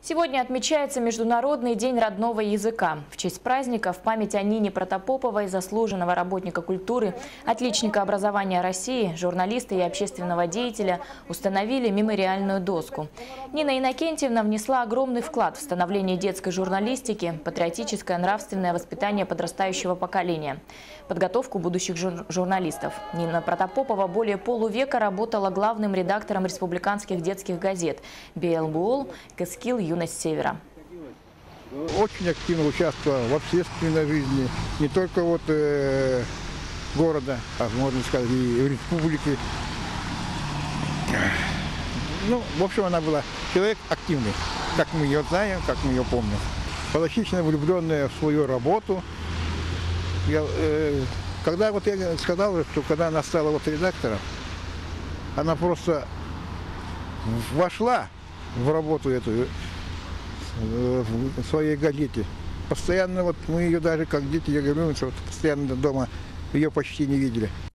Сегодня отмечается Международный день родного языка. В честь праздника в память о Нине Протопоповой, заслуженного работника культуры, отличника образования России, журналиста и общественного деятеля, установили мемориальную доску. Нина Иннокентьевна внесла огромный вклад в становление детской журналистики, патриотическое нравственное воспитание подрастающего поколения, подготовку будущих журналистов. Нина Протопопова более полувека работала главным редактором республиканских детских газет «Биэлбуол», «Кэскил», «Юность Севера». Очень активно участвовала в общественной жизни, не только города, а можно сказать, и республики. В общем, она была человек активный, как мы ее знаем, как мы ее помним. Фанатично влюбленная в свою работу. Когда я сказал, что когда она стала редактором, она просто вошла в работу эту, в своей газете. Постоянно мы ее даже как дети, я говорю, что постоянно дома ее почти не видели.